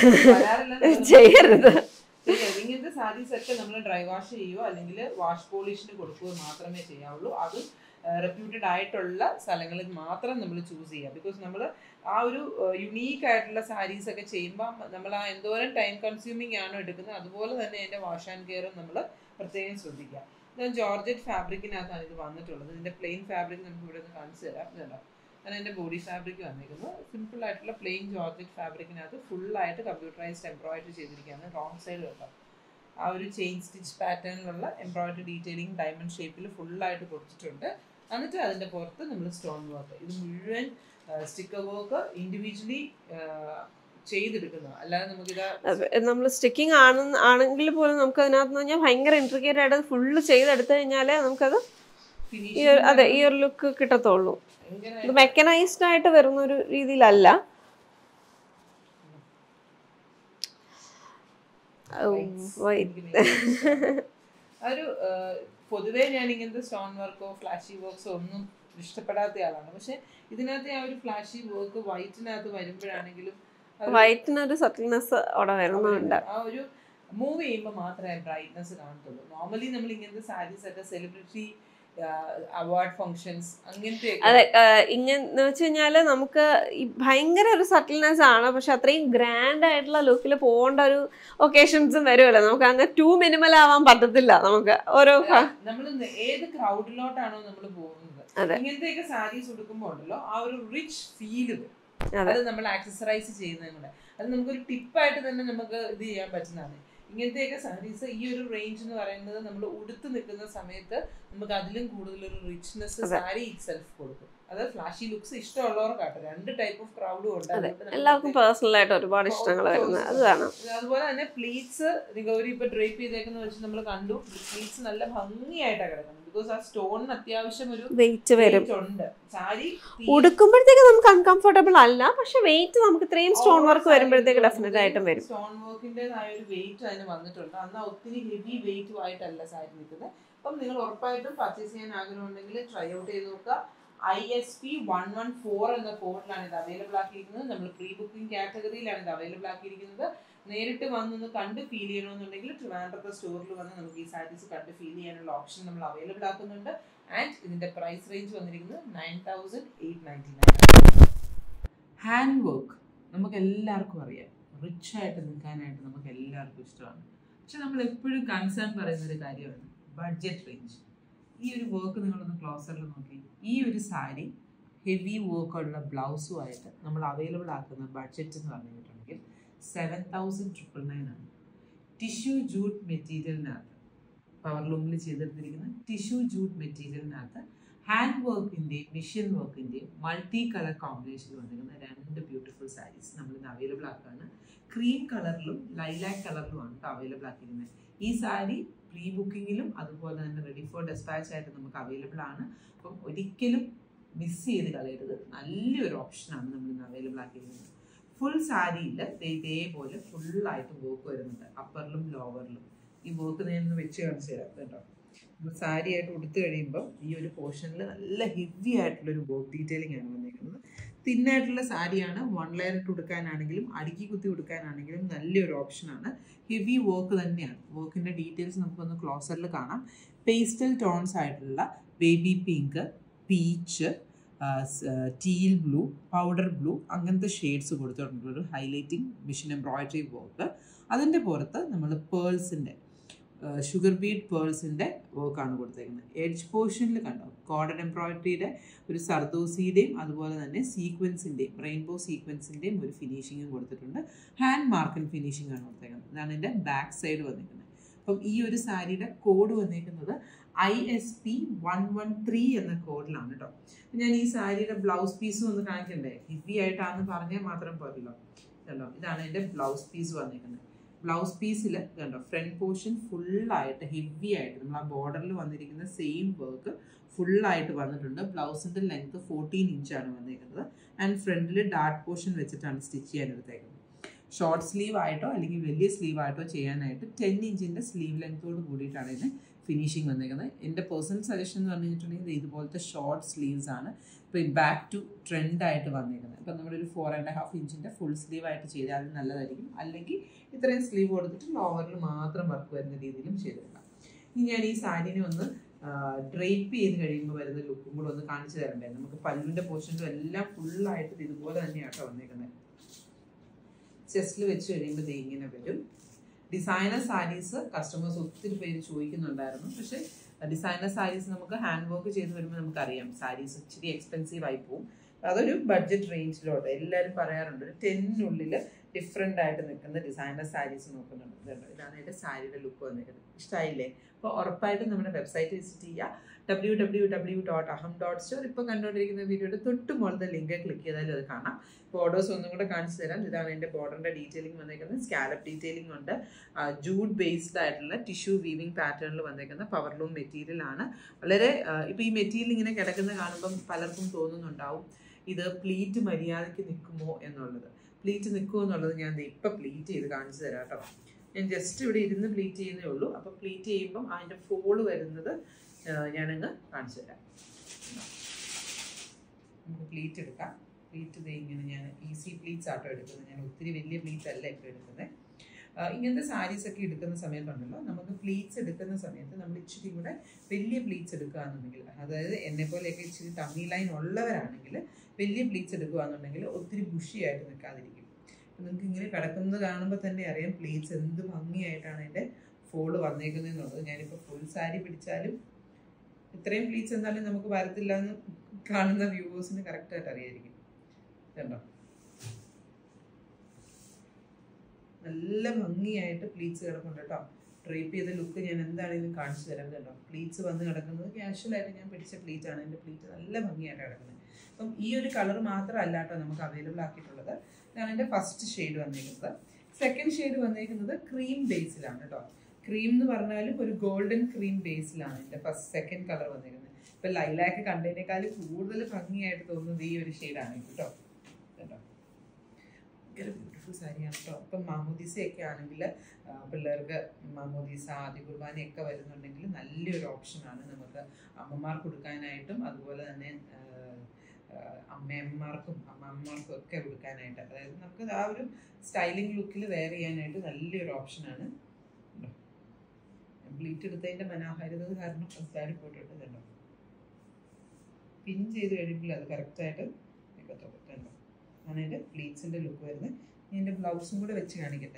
ഇങ്ങനത്തെ സാരീസ് ഒക്കെ നമ്മൾ ഡ്രൈ വാഷ് ചെയ്യുകയോ അല്ലെങ്കിൽ വാഷ് പോളിഷിന് കൊടുക്കുകയോ മാത്രമേ ചെയ്യാവുള്ളൂ. അതും റെപ്യൂട്ടഡ് ആയിട്ടുള്ള സ്ഥലങ്ങളിൽ മാത്രം നമ്മൾ ചൂസ് ചെയ്യുക. ബിക്കോസ് നമ്മൾ ആ ഒരു യുണീക്ക് ആയിട്ടുള്ള സാരീസ് ഒക്കെ ചെയ്യുമ്പോൾ നമ്മൾ ആ എന്തോരം ടൈം കൺസ്യൂമിങ് ആണോ എടുക്കുന്നത് അതുപോലെ തന്നെ അതിൻ്റെ വാഷ് ആൻഡ് കെയറും നമ്മൾ പ്രത്യേകം ശ്രദ്ധിക്കുക. ഇത് ജോർജറ്റ് ഫാബ്രിക്കിനകത്താണ് ഇത് വന്നിട്ടുള്ളത്. ഇതിൻ്റെ പ്ലെയിൻ ഫാബ്രിക് നമുക്ക് ഇവിടെ നിന്ന് കാണിച്ചു തരാം. ഇതുണ്ടോ, അങ്ങനെ എൻ്റെ ബോഡി ഫാബ്രിക് വന്നിരിക്കുന്നത് സിമ്പിൾ ആയിട്ടുള്ള പ്ലെയിൻ ജോർജറ്റ് ഫാബ്രിക്കിനകത്ത് ഫുള്ളായിട്ട് കമ്പ്യൂട്ടറൈസ്ഡ് എംബ്രോയിഡറി ചെയ്തിരിക്കുകയാണ്. റോങ് സൈഡ് കേട്ടോ, ആ ഒരു ചെയിൻ സ്റ്റിച്ച് പാറ്റേണിലുള്ള എംബ്രോയിഡറി ഡീറ്റെയിലിംഗ് ഡയമണ്ട് ഷേപ്പിൽ ഫുള്ളായിട്ട് കൊടുത്തിട്ടുണ്ട്. എന്നിട്ട് അതിൻ്റെ പുറത്ത് നമ്മൾ സ്റ്റോൺ വർക്ക്, ഇത് മുഴുവൻ സ്റ്റിക്കർ വർക്ക് ഇൻഡിവിജ്വലി ചെയ്തെടുക്കുന്നതാണ്. അല്ലാതെ നമുക്കിത് നമ്മൾ സ്റ്റിക്കിങ് ആണെങ്കിൽ പോലും നമുക്ക് അതിനകത്ത് പറഞ്ഞാൽ ഭയങ്കര ഇൻട്രിക്കേറ്റ് ആയിട്ട് ഫുള്ള് ചെയ്തെടുത്തു കഴിഞ്ഞാലേ നമുക്കത് അതെ ഈ ഒരു ലുക്ക് കിട്ടത്തുള്ളൂ. ഇത് മെക്കനൈസ്ഡ് ആയിട്ട് വരുന്ന ഒരു രീതിയിലല്ല. ഒരു പൊതുവേ ഞാൻ ഇങ്ങനത്തെ സ്റ്റോൺ വർക്കോ ഫ്ലാഷി വർക്ക്സോ ഒന്നും ഇഷ്ടപ്പെടാത്ത ആളാണ്. പക്ഷെ ഇതിനകത്ത് ആ ഒരു ഫ്ലാഷി വർക്ക് വൈറ്റിനകത്ത് വരുമ്പോഴാണെങ്കിലും വൈറ്റിനൊരു സട്ടിൽനെസ് അവിടെ വരുന്നുണ്ട്. ആ ഒരു മൂവ് ചെയ്യുമ്പോൾ മാത്രമേ ബ്രൈറ്റ്നെസ് കാണത്തുള്ളൂ. നോർമലി നമ്മൾ ഇങ്ങനത്തെ സാരീസ് ഒക്കെ സെലിബ്രിറ്റി അവാർഡ് ഫംഗ്ഷൻസ് അങ്ങനത്തെ അതെ ഇങ്ങനെ വെച്ച് കഴിഞ്ഞാല് നമുക്ക് ഭയങ്കര ഒരു സട്ടിൽനെസ് ആണ്. പക്ഷെ അത്രയും ഗ്രാൻഡ് ആയിട്ടുള്ള ലുക്കിൽ പോകേണ്ട ഒരു ഒക്കേഷൻസും വരുമല്ലോ. നമുക്ക് അങ്ങനെ ടു മിനിമൽ ആവാൻ പറ്റത്തില്ല. നമുക്ക് ഓരോ നമ്മൾ ഏത് ക്രൗഡിലോട്ടാണോ നമ്മൾ പോകുന്നത് ഇങ്ങനത്തെയൊക്കെ സാരീസ് ഉടുക്കുമ്പോൾ ഉണ്ടല്ലോ ആ ഒരു റിച്ച് ഫീല് വരും. അത് നമ്മൾ ആക്സസറൈസ് ചെയ്യുന്നതും കൂടെ അത് നമുക്കൊരു ടിപ്പായിട്ട് തന്നെ നമുക്ക് ഇത് ചെയ്യാൻ പറ്റുന്നതാണ്. ഇങ്ങനത്തെയൊക്കെ സാരീസ് ഈ ഒരു റേഞ്ച് എന്ന് പറയുന്നത് നമ്മൾ ഉടുത്ത് നിൽക്കുന്ന സമയത്ത് നമുക്ക് അതിലും കൂടുതലൊരു റിച്ച്നെസ് സാരി ഇറ്റ്സെൽഫ് കൊടുക്കും. അത് ഫ്ലാഷി ലുക്സ് ഇഷ്ടമുള്ളവർക്കാട്ടോ. 2 ടൈപ്പ് ഓഫ് ക്രൗഡും ഉണ്ട്. എല്ലാവർക്കും പേഴ്സണൽ ആയിട്ട് ഒരുപാട് ഇഷ്ടങ്ങൾ വരുന്നത് അതാണ്. അതുപോലെ തന്നെ പ്ലീറ്റ്സ് ഗൗരി ഇപ്പൊ ഡ്രേപ്പ് ചെയ്തേക്കുന്ന വെച്ച് നമ്മൾ കണ്ടു. പ്ലീറ്റ്സ് നല്ല ഭംഗിയായിട്ടാണ് കിടക്കുന്നത്. ബിക്കോസ് ആ സ്റ്റോണിന് അത്യാവശ്യം ഒരു വെയിറ്റ് വരും. ഉണ്ട്. സാരി ഉടുക്കുമ്പോഴത്തേക്ക് നമുക്ക് അൺകംഫർട്ടബിൾ അല്ല, പക്ഷെ വെയിറ്റ് നമുക്ക് ഇത്രയും സ്റ്റോൺ വർക്ക് വരുമ്പോഴത്തേക്ക് ഡെഫിനറ്റ് ആയിട്ടും വരും. സ്റ്റോൺ വർക്കിന്റേതായ ഒരു വെയിറ്റ് അതിന് വന്നിട്ടുണ്ട്. എന്നാൽ ഒത്തിരി ഹെവി വെയിറ്റും ആയിട്ടല്ല സാരി നിൽക്കുന്നത്. അപ്പം നിങ്ങൾ ഉറപ്പായിട്ടും പർച്ചേസ് ചെയ്യാൻ ആഗ്രഹമുണ്ടെങ്കിൽ ട്രൈ ഔട്ട് ചെയ്ത് നോക്കുക. ISP 114 എന്ന കോഡിലാണ് ഇത് അവൈലബിൾ ആക്കിയിരിക്കുന്നത്. നമ്മൾ പ്രീ ബുക്കിംഗ് കാറ്റഗറിയിലാണ് ഇത് അവൈലബിൾ ആക്കിയിരിക്കുന്നത്. നേരിട്ട് വന്നൊന്ന് കണ്ട് ഫീൽ ചെയ്യണമെന്നുണ്ടെങ്കിൽ ട്രിവാൻഡ്രത്തെ സ്റ്റോറിൽ വന്ന് നമുക്ക് ഈ സാരീസ് കണ്ട് ഫീൽ ചെയ്യാനുള്ള ഓപ്ഷൻ നമ്മൾ അവൈലബിൾ ആക്കുന്നുണ്ട്. ആൻഡ് ഇതിന്റെ പ്രൈസ് റേഞ്ച് വന്നിരിക്കുന്നത് 9899. ഹാൻഡ് വർക്ക് നമുക്ക് എല്ലാവർക്കും അറിയാം, റിച്ച് ആയിട്ട് നിൽക്കാനായിട്ട് നമുക്ക് എല്ലാവർക്കും ഇഷ്ടമാണ്. പക്ഷെ നമ്മൾ എപ്പോഴും കൺസേൺ പറയുന്ന ഒരു കാര്യമാണ് ബഡ്ജറ്റ് റേഞ്ച്. ഈ ഒരു വർക്ക് നിങ്ങളൊന്ന് ക്ലോസറിൽ നോക്കി. ഈ ഒരു സാരി ഹെവി വർക്കുള്ള ബ്ലൗസുമായിട്ട് നമ്മൾ അവൈലബിൾ ആക്കുന്ന ബഡ്ജറ്റ് എന്ന് പറഞ്ഞിട്ടുണ്ടെങ്കിൽ 7,999 ആണ്. ടിഷ്യൂ ജൂട്ട് മെറ്റീരിയലിനകത്ത് പവർലൂമിൽ ചെയ്തെടുത്തിരിക്കുന്ന ടിഷ്യൂ ജൂട്ട് മെറ്റീരിയലിനകത്ത് ഹാൻഡ് വർക്കിൻ്റെയും മെഷീൻ വർക്കിൻ്റെയും മൾട്ടി കളർ കോമ്പിനേഷനിൽ വന്നിരിക്കുന്ന 2 ബ്യൂട്ടിഫുൾ സാരീസ് നമ്മളിന്ന് അവൈലബിൾ ആക്കുകയാണ്. ക്രീം കളറിലും ലൈലാക്ക് കളറിലുമാണ് അവൈലബിൾ ആക്കിയിരിക്കുന്നത്. ഈ സാരി പ്രീ ബുക്കിങ്ങിലും അതുപോലെ തന്നെ റെഡി ഫോർ ഡെസ്പാച്ച് ആയിട്ട് നമുക്ക് അവൈലബിൾ ആണ്. അപ്പം ഒരിക്കലും മിസ് ചെയ്ത് കളയരുത്. നല്ലൊരു ഓപ്ഷനാണ് നമ്മളിന്ന് അവൈലബിൾ ആക്കിയിരിക്കുന്നത്. ഫുൾ സാരിയിൽ ഇതേപോലെ ഫുള്ളായിട്ട് വർക്ക് വരുന്നുണ്ട്, അപ്പറിലും ലോവറിലും. ഈ വർക്ക് ഞാനൊന്ന് വെച്ച് കാണിച്ചു തരാം കേട്ടോ. സാരി ആയിട്ട് ഉടുത്ത് കഴിയുമ്പോൾ ഈ ഒരു പോർഷനിൽ നല്ല ഹെവി ആയിട്ടുള്ളൊരു വർക്ക് ഡീറ്റെയിലിംഗ് ആണ് വന്നിരിക്കുന്നത്. തിന്നായിട്ടുള്ള സാരിയാണ്. 1 ലെയർ ഇട്ട് ഉടുക്കാനാണെങ്കിലും അടുക്കി കുത്തി ഉടുക്കാനാണെങ്കിലും നല്ലൊരു ഓപ്ഷനാണ്. ഹെവി വർക്ക് തന്നെയാണ്. വർക്കിൻ്റെ ഡീറ്റെയിൽസ് നമുക്കൊന്ന് ക്ലോസറിൽ കാണാം. പേസ്റ്റൽ ടോൺസ് ആയിട്ടുള്ള baby pink, peach, teal blue, powder blue അങ്ങനത്തെ ഷെയ്ഡ്സ് കൊടുത്തിട്ടുള്ളൊരു ഹൈലൈറ്റിംഗ് മിഷൻ എംബ്രോയിഡറി വർക്ക്. അതിൻ്റെ പുറത്ത് നമ്മൾ പേൾസിൻ്റെ ഷുഗർ ബീഡ് പേൾസിൻ്റെ വർക്കാണ് കൊടുത്തേക്കുന്നത്. എഡ്ജ് പോർഷനിൽ കണ്ടോ കോഡൻ എംബ്രോയിഡറിയുടെ ഒരു സർദോസിയുടെയും അതുപോലെ തന്നെ സീക്വൻസിൻ്റെയും റെയിൻബോ സീക്വൻസിൻ്റെയും ഒരു ഫിനിഷിങ്ങും കൊടുത്തിട്ടുണ്ട്. ഹാൻഡ് മാർക്കൻ ഫിനിഷിംഗ് ആണ് കൊടുത്തേക്കുന്നത്. ഇതാണ് എൻ്റെ ബാക്ക് സൈഡ് വന്നിരിക്കുന്നത്. അപ്പം ഈ ഒരു സാരിയുടെ കോഡ് വന്നിരിക്കുന്നത് ISP 113 എന്ന കോഡിലാണ് കേട്ടോ. ഞാൻ ഈ സാരിയുടെ ബ്ലൗസ് പീസും ഒന്ന് കാണിക്കണ്ടേ? ഹെവി ആയിട്ടാണെന്ന് പറഞ്ഞാൽ മാത്രം പോരല്ലോ. കണ്ടോ, ഇതാണ് എൻ്റെ ബ്ലൗസ് പീസ് വന്നിരിക്കുന്നത്. ബ്ലൗസ് പീസിൽ കണ്ടോ ഫ്രണ്ട് പോർഷൻ ഫുള്ളായിട്ട് ഹെവി ആയിട്ട് നമ്മൾ ആ ബോർഡറിൽ വന്നിരിക്കുന്ന സെയിം വർക്ക് ഫുള്ളായിട്ട് വന്നിട്ടുണ്ട്. ബ്ലൗസിൻ്റെ ലെങ്ത് 14 ഇഞ്ചാണ് വന്നിരിക്കുന്നത്. ആൻഡ് ഫ്രണ്ടിൽ ഡാർട്ട് പോർഷൻ വെച്ചിട്ടാണ് സ്റ്റിച്ച് ചെയ്യാൻ എടുത്തേക്കുന്നത്. ഷോർട്ട് സ്ലീവ് ആയിട്ടോ അല്ലെങ്കിൽ വലിയ സ്ലീവ് ആയിട്ടോ ചെയ്യാനായിട്ട് 10 ഇഞ്ചിൻ്റെ സ്ലീവ് ലെങ്ത്തോട് കൂടിയിട്ടാണ് ഇതിന് ഫിനിഷിങ് വന്നിരിക്കുന്നത്. എൻ്റെ പേഴ്സണൽ സജഷൻ എന്ന് പറഞ്ഞിട്ടുണ്ടെങ്കിൽ ഇതുപോലത്തെ ഷോർട്ട് സ്ലീവ്സ് ആണ് ഇപ്പോൾ ഈ ബാക്ക് ടു ട്രെൻഡായിട്ട് വന്നിരിക്കുന്നത്. ഇപ്പം നമ്മളൊരു 4.5 ഇഞ്ചിൻ്റെ ഫുൾ സ്ലീവ് ആയിട്ട് ചെയ്താൽ നല്ലതായിരിക്കും. അല്ലെങ്കിൽ ഇത്രയും സ്ലീവ് കൊടുത്തിട്ട് ലോവറിൽ മാത്രം വർക്ക് വരുന്ന രീതിയിലും ചെയ്തെടുക്കാം. ഇനി ഞാൻ ഈ സാരീനെ ഒന്ന് ഡ്രേപ്പ് ചെയ്ത് കഴിയുമ്പോൾ വരുന്ന ലുക്കും കൂടെ ഒന്ന് കാണിച്ചു തരണ്ടേ? നമുക്ക് പല്ലുവിൻ്റെ പോർഷനിലും എല്ലാം ഫുള്ളായിട്ട് ഇതുപോലെ തന്നെയാട്ടോ വന്നിരിക്കുന്നത്. ചെസ്റ്റിൽ വെച്ച് കഴിയുമ്പോൾ ഇങ്ങനെ വരും. ഡിസൈനർ സാരീസ് കസ്റ്റമേഴ്സ് ഒത്തിരി പേര് ചോദിക്കുന്നുണ്ടായിരുന്നു. പക്ഷേ ഡിസൈനർ സാരീസ് നമുക്ക് ഹാൻഡ് വർക്ക് ചെയ്ത് വരുമ്പോൾ നമുക്കറിയാം സാരീസ് ഇച്ചിരി എക്സ്പെൻസീവ് ആയി പോകും. അതൊരു ബഡ്ജറ്റ് റേഞ്ചിലോട്ട് എല്ലാവരും പറയാറുണ്ട്. ഒരു 10-നുള്ളിൽ ഡിഫറെൻ്റ് ആയിട്ട് നിൽക്കുന്ന ഡിസൈനർ സാരീസ് നോക്കുന്നുണ്ട്. ഇതാണ് എൻ്റെ സാരിയുടെ ലുക്ക് വന്നിരിക്കുന്നത്. ഇഷ്ടമായില്ലേ? അപ്പോൾ ഉറപ്പായിട്ടും നമ്മുടെ വെബ്സൈറ്റ് വിസിറ്റ് ചെയ്യുക. www.aham.store. ഇപ്പോൾ കണ്ടുകൊണ്ടിരിക്കുന്ന വീഡിയോയുടെ തൊട്ട് മുകളിലത്തെ ലിങ്ക് ക്ലിക്ക് ചെയ്താൽ അത് കാണാം. ബോർഡേഴ്സ് ഒന്നും കൂടെ കാണിച്ചു തരാം. ഇതാണ് എൻ്റെ ബോർഡറിൻ്റെ ഡീറ്റെയിലിംഗ് വന്നേക്കുന്നത്. സ്കാലപ്പ് ഡീറ്റെയിലിംഗ് ഉണ്ട്. ജൂട്ട് ബേസ്ഡ് ആയിട്ടുള്ള ടിഷ്യൂ വീവിംഗ് പാറ്റേണിൽ വന്നേക്കുന്ന പവർലൂം മെറ്റീരിയൽ ആണ്. വളരെ ഇപ്പോൾ ഈ മെറ്റീരിയൽ ഇങ്ങനെ കിടക്കുന്ന കാണുമ്പം പലർക്കും തോന്നുന്നുണ്ടാവും ഇത് പ്ലീറ്റ് മര്യാദയ്ക്ക് നിൽക്കുമോ എന്നുള്ളത്. പ്ലീറ്റ് നിൽക്കുമോ എന്നുള്ളത് ഞാൻ ഇപ്പം പ്ലീറ്റ് ചെയ്ത് കാണിച്ചു തരാം കേട്ടോ. ഞാൻ ജസ്റ്റ് ഇവിടെ ഇരുന്ന് പ്ലീറ്റ് ചെയ്യുന്നേ ഉള്ളൂ. അപ്പോൾ പ്ലീറ്റ് ചെയ്യുമ്പം അതിൻ്റെ ഫോള് വരുന്നത് ഞാനങ്ങ് കാണിച്ചു തരാം. നമുക്ക് പ്ലീറ്റ് എടുക്കാം. പ്ലീറ്റ് ഇങ്ങനെ ഞാൻ ഈസി പ്ലീറ്റ്സ് ആട്ടോ എടുക്കുന്നത്. ഞാൻ ഒത്തിരി വലിയ പ്ലീറ്റ് അല്ല ഇപ്പോൾ എടുക്കുന്നത്. ഇങ്ങനത്തെ സാരീസൊക്കെ എടുക്കുന്ന സമയത്തുണ്ടല്ലോ, നമുക്ക് പ്ലീറ്റ്സ് എടുക്കുന്ന സമയത്ത് നമ്മൾ ഇച്ചിരി കൂടെ വലിയ പ്ലീറ്റ്സ് എടുക്കുകയെന്നുണ്ടെങ്കിൽ, അതായത് എന്നെപ്പോലെയൊക്കെ ഇച്ചിരി ടമ്മി ലൈൻ ഉള്ളവരാണെങ്കിൽ വലിയ പ്ലീറ്റ്സ് എടുക്കുകയെന്നുണ്ടെങ്കിൽ ഒത്തിരി ബുഷിയായിട്ട് നിൽക്കാതിരിക്കും. നിങ്ങൾക്ക് ഇങ്ങനെ കിടക്കുന്നത് കാണുമ്പോൾ തന്നെ അറിയാം പ്ലീറ്റ്സ് എന്ത് ഭംഗിയായിട്ടാണ് എൻ്റെ ഫോള് വന്നേക്കുന്നതെന്നുള്ളത്. ഞാനിപ്പോൾ ഫുൾ സാരി പിടിച്ചാലും ഇത്രയും പ്ലീറ്റ്സ് എന്നാലും നമുക്ക് വരത്തില്ല എന്ന് കാണുന്ന വ്യൂവേഴ്സിന് കറക്റ്റായിട്ട് അറിയായിരിക്കും. കണ്ടോ, നല്ല ഭംഗിയായിട്ട് പ്ലീറ്റ്സ് കിടക്കുന്നുണ്ട് കേട്ടോ. ഡ്രേപ്പ് ചെയ്ത ലുക്ക് ഞാൻ എന്താണെങ്കിലും കാണിച്ചു തരാം. കേട്ടോ, പ്ലീറ്റ്സ് വന്ന് കിടക്കുന്നത് ക്യാഷ്വലായിട്ട് ഞാൻ പിടിച്ച പ്ലീറ്റ് ആണ്. എൻ്റെ പ്ലീറ്റ് നല്ല ഭംഗിയായിട്ട് കിടക്കുന്നത്. അപ്പം ഈ ഒരു കളർ മാത്രമല്ല കേട്ടോ നമുക്ക് അവൈലബിൾ ആക്കിയിട്ടുള്ളത്. ഇതാണ് എൻ്റെ ഫസ്റ്റ് ഷെയ്ഡ് വന്നിരിക്കുന്നത്. സെക്കൻഡ് ഷെയ്ഡ് വന്നിരിക്കുന്നത് ക്രീം ബേസിലാണ് കേട്ടോ. ക്രീം എന്ന് പറഞ്ഞാലും ഒരു ഗോൾഡൻ ക്രീം ബേസിലാണ് എൻ്റെ സെക്കൻഡ് കളർ വന്നിരിക്കുന്നത്. ഇപ്പം ലൈലാക്ക് കണ്ടതിനേക്കാളും കൂടുതൽ ഭംഗിയായിട്ട് തോന്നുന്നത് ഈ ഒരു ഷെയ്ഡാണ് കേട്ടോ. കേട്ടോ ഭയങ്കര ബ്യൂട്ടിഫുൾ സാരിയാണ് കേട്ടോ. ഇപ്പം മാമോദീസയൊക്കെ ആണെങ്കിൽ പിള്ളേർക്ക് മാമോദീസ ആദ്യ കുർബാനയൊക്കെ വരുന്നുണ്ടെങ്കിൽ നല്ലൊരു ഓപ്ഷനാണ് നമുക്ക് അമ്മമാർക്ക് കൊടുക്കാനായിട്ടും അതുപോലെ തന്നെ അമ്മയമ്മമാർക്കും അമ്മമാർക്കും ഒക്കെ കൊടുക്കാനായിട്ട്. അതായത് നമുക്ക് ആ ഒരു സ്റ്റൈലിംഗ് ലുക്കിൽ വെയർ ചെയ്യാനായിട്ട് നല്ലൊരു ഓപ്ഷനാണ്. ബ്ലീറ്റ് എടുത്തതിൻ്റെ മനോഹാരിത കാരണം സാരി പോയിട്ടുണ്ട്. കണ്ടോ പിൻ ചെയ്ത് കഴിയുമ്പോൾ അത് കറക്റ്റായിട്ട് നിൽക്കത്തുള്ളൂ. കണ്ടോ ആണ് എൻ്റെ പ്ലീറ്റ്സിൻ്റെ ലുക്ക് വരുന്നത്. ഞാൻ എൻ്റെ ബ്ലൗസും കൂടെ വെച്ച് കാണിക്കട്ടെ.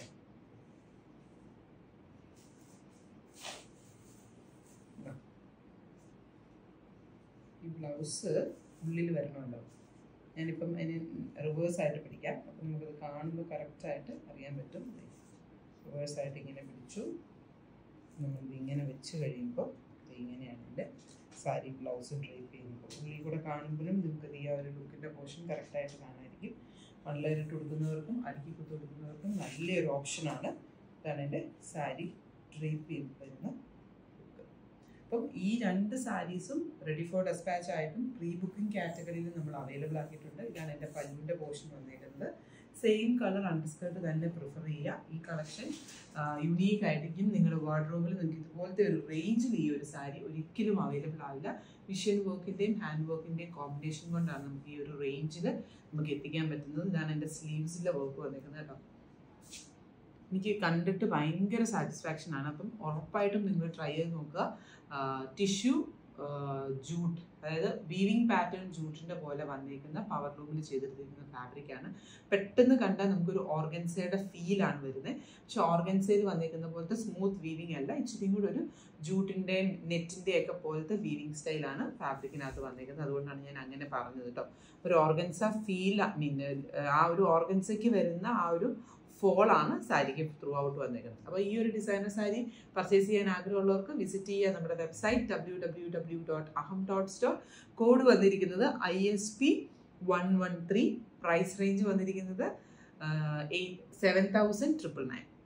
ഈ ബ്ലൗസ് ഉള്ളിൽ വരണമല്ലോ. ഞാനിപ്പം അതിന് റിവേഴ്സായിട്ട് പിടിക്കാം. അപ്പം നമുക്കത് കാണുമ്പോൾ കറക്റ്റായിട്ട് അറിയാൻ പറ്റും. റിവേഴ്സായിട്ട് ഇങ്ങനെ പിടിച്ചു. നമ്മളിത് ഇങ്ങനെ വെച്ച് കഴിയുമ്പോൾ ഇത് ഇങ്ങനെയാണ് എൻ്റെ സാരി ബ്ലൗസ് ഡ്രൈപ്പ് ചെയ്യുമ്പോൾ. ഉള്ളിൽ കൂടെ കാണുമ്പോഴും നിങ്ങൾക്ക് ഈ ആ ഒരു ലുക്കിൻ്റെ പോർഷൻ കറക്റ്റായിട്ട് കാണാമായിരിക്കും. വള്ളരിട്ട് കൊടുക്കുന്നവർക്കും അടുക്കി കുത്ത് കൊടുക്കുന്നവർക്കും നല്ലൊരു ഓപ്ഷനാണ്. ഇതാണ് എൻ്റെ സാരി ഡ്രൈപ്പ് ചെയ്ത് വരുന്ന ലുക്ക്. അപ്പം ഈ 2 സാരീസും റെഡി ഫോർ ഡെസ്പാച്ച് ആയിട്ടും പ്രീ ബുക്കിംഗ് കാറ്റഗറിയിൽ നമ്മൾ അവൈലബിൾ ആക്കിയിട്ടുണ്ട്. ഇതാണ് എൻ്റെ പല്ലുവിൻ്റെ പോർഷൻ വന്നിരിക്കുന്നത്. സെയിം കളർ അണ്ടർസ്കേർട്ട് തന്നെ പ്രിഫർ ചെയ്യുക. ഈ കളക്ഷൻ യുണീക്ക് ആയിരിക്കും. നിങ്ങളുടെ വാർഡ്രോബിൽ നിങ്ങൾക്ക് ഇതുപോലത്തെ ഒരു റേഞ്ചിൽ ഈ ഒരു സാരി ഒരിക്കലും അവൈലബിൾ ആവില്ല. മിഷ്യൻ വർക്കിൻ്റെയും ഹാൻഡ് വർക്കിൻ്റെയും കോമ്പിനേഷൻ കൊണ്ടാണ് നമുക്ക് ഈ ഒരു റേഞ്ചിൽ നമുക്ക് എത്തിക്കാൻ പറ്റുന്നത്. ഇതാണ് എൻ്റെ സ്ലീവ്സിലെ വർക്ക് വന്നിരിക്കുന്നത് കേട്ടോ. എനിക്ക് കണ്ടിട്ട് ഭയങ്കര സാറ്റിസ്ഫാക്ഷൻ ആണ്. അപ്പം ഉറപ്പായിട്ടും നിങ്ങൾ ട്രൈ ചെയ്ത് നോക്കുക. ടിഷ്യൂ ജൂട്ട്, അതായത് വീവിങ് പാറ്റേൺ ജൂട്ടിൻ്റെ പോലെ വന്നിരിക്കുന്ന പവർ ലൂമിൽ ചെയ്തെടുത്തിരിക്കുന്ന ഫാബ്രിക്കാണ്. പെട്ടെന്ന് കണ്ടാൽ നമുക്കൊരു ഓർഗൻസയുടെ ഫീലാണ് വരുന്നത്. പക്ഷെ ഓർഗൻസയിൽ വന്നിരിക്കുന്ന പോലത്തെ സ്മൂത്ത് വീവിങ് അല്ല, ഇച്ചിരി കൂടെ ഒരു ജൂട്ടിൻ്റെയും നെറ്റിൻ്റെയും ഒക്കെ പോലത്തെ വീവിങ് സ്റ്റൈലാണ് ഫാബ്രിക്കിനകത്ത് വന്നിരിക്കുന്നത്. അതുകൊണ്ടാണ് ഞാൻ അങ്ങനെ പറഞ്ഞത് കേട്ടോ. ഒരു ഓർഗൻസ ഫീൽ ആ ഒരു ഓർഗൻസയ്ക്ക് വരുന്ന ആ ഒരു ഫോളാണ് സാരിക്ക് ത്രൂ ഔട്ട് വന്നിരിക്കുന്നത്. അപ്പോൾ ഈ ഒരു ഡിസൈനർ സാരി പർച്ചേസ് ചെയ്യാൻ ആഗ്രഹമുള്ളവർക്ക് വിസിറ്റ് ചെയ്യുക നമ്മുടെ വെബ്സൈറ്റ് www.aham.store. കോഡ് വന്നിരിക്കുന്നത് ISP 113. പ്രൈസ് റേഞ്ച് വന്നിരിക്കുന്നത് 7,999.